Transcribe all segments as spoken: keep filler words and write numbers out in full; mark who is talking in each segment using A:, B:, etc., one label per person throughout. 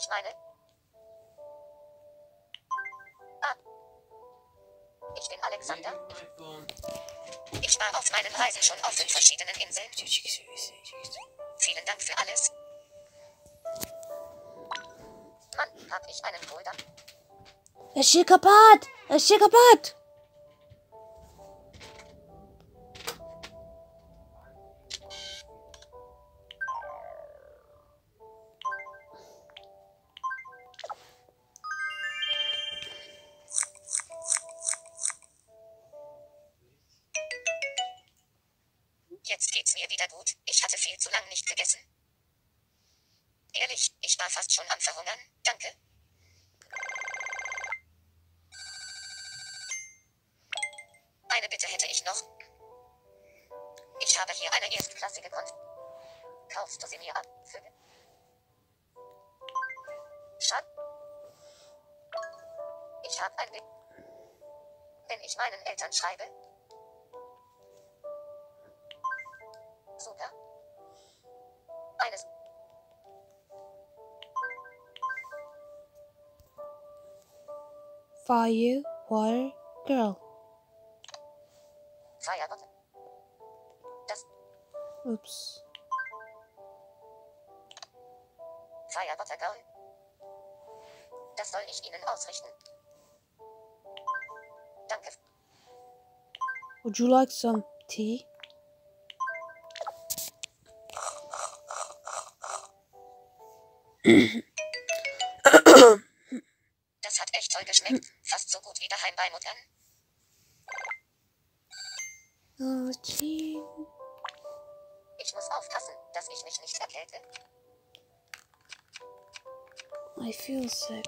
A: ich meine? Ah. Ich bin Alexander. Ich war auf meinen Reisen schon auf den verschiedenen Inseln. Vielen Dank für alles. Mann, hab ich einen Bruder.
B: Es ist hier kaputt! Es ist hier kaputt!
A: Jetzt geht's mir wieder gut. Ich hatte viel zu lang nicht gegessen. Ehrlich, ich war fast schon am Verhungern. Danke. Eine Bitte hätte ich noch. Ich habe hier eine erstklassige Konf. Kaufst du sie mir ab? Für... Schat. Ich habe ein Bild. Wenn ich meinen Eltern schreibe. Super. Eines.
B: Fire, water, girl.
A: Feierwoche. Das
B: Ups.
A: Feierwoche Girl. Das soll ich Ihnen ausrichten. Danke.
B: Would you like some tea?
A: Das hat echt toll geschmeckt. Fast so gut wie daheim bei Muttern.
B: Oh, gee.
A: Ich muss aufpassen, dass ich mich nicht erkälte.
B: I feel sick.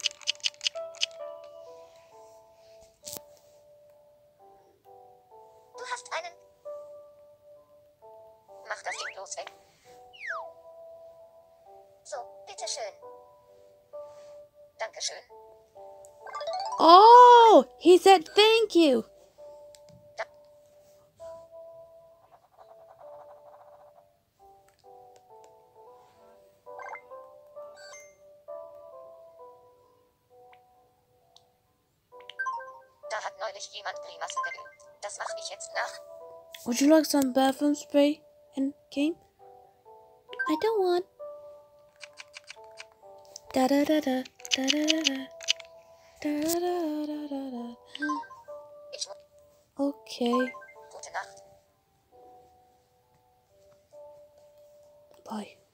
A: Du hast einen. Mach das Ding bloß weg. So, bitteschön. Dankeschön.
B: Oh, he said thank you.
A: Da hat neulich jemand Grimassen geübt. Das mache ich jetzt nach.
B: Would you like some bathroom spray and game? I don't want. Da da da da da da da da da da da da da.
A: Ich muss.
B: Okay.
A: Gute Nacht.
B: Bye.